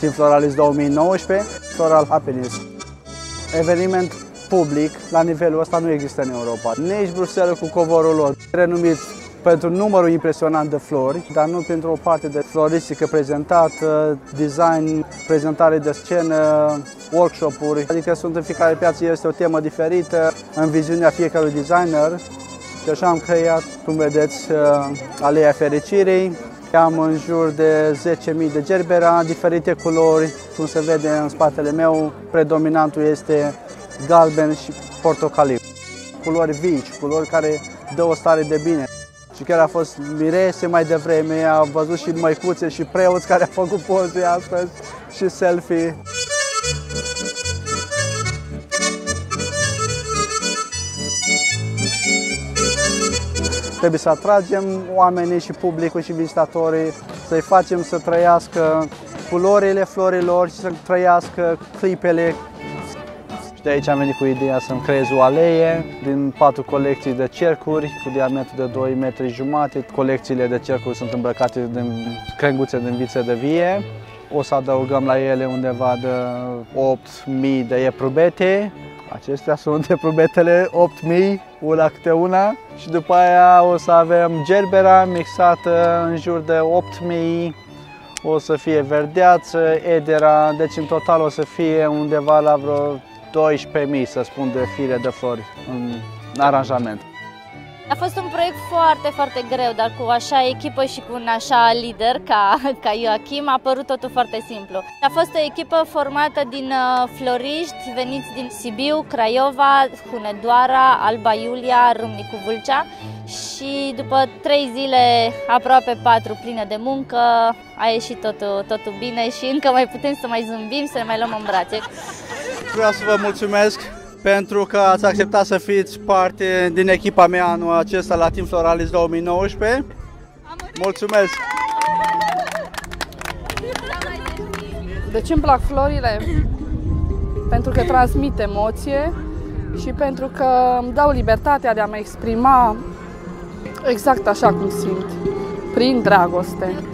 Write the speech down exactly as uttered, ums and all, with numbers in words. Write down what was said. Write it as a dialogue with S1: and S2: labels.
S1: Team Floralis două mii nouăsprezece, Floral Happiness. Eveniment public la nivelul ăsta nu există în Europa. Nici Bruxelles cu covorul lor, renumit pentru numărul impresionant de flori, dar nu pentru o parte de floristică prezentată, design, prezentare de scenă, workshop-uri. Adică sunt în fiecare piață, este o temă diferită în viziunea fiecărui designer. Și așa am creat, cum vedeți, Aleea Fericirii. Am în jur de zece mii de gerbera, diferite culori, cum se vede în spatele meu, predominantul este galben și portocaliu. Culori vii, culori care dă o stare de bine. Și chiar a fost mirese mai devreme, a văzut și măicuțe și preoți care au făcut poze astăzi și selfie. Trebuie să atragem oamenii și publicul și vizitatorii, să-i facem să trăiască culorile florilor și să trăiască clipele. Și de aici am venit cu ideea să-mi creez o alee din patru colecții de cercuri cu diametru de doi metri jumate. Colecțiile de cercuri sunt îmbrăcate din crenguțe din viță de vie. O să adăugăm la ele undeva de opt mii de eprubete. Acestea sunt eprubetele, opt mii, una câte una. Și după aia o să avem gerbera mixată în jur de opt mii. O să fie verdeață, edera, deci în total o să fie undeva la vreo doisprezece mii, să spun, de fire de flori în aranjament.
S2: A fost un proiect foarte, foarte greu, dar cu așa echipă și cu un așa lider ca, ca Joachim a părut totul foarte simplu. A fost o echipă formată din floriști veniți din Sibiu, Craiova, Hunedoara, Alba Iulia, Râmnicu Vâlcea și după trei zile, aproape patru, pline de muncă, a ieșit totul, totul bine și încă mai putem să mai zâmbim, să ne mai luăm în brațe.
S1: Vreau să vă mulțumesc pentru că ați acceptat să fiți parte din echipa mea anul acesta la Team Floralis două mii nouăsprezece. Mulțumesc!
S3: De ce îmi plac florile? Pentru că transmit emoție și pentru că îmi dau libertatea de a mă exprima exact așa cum simt, prin dragoste.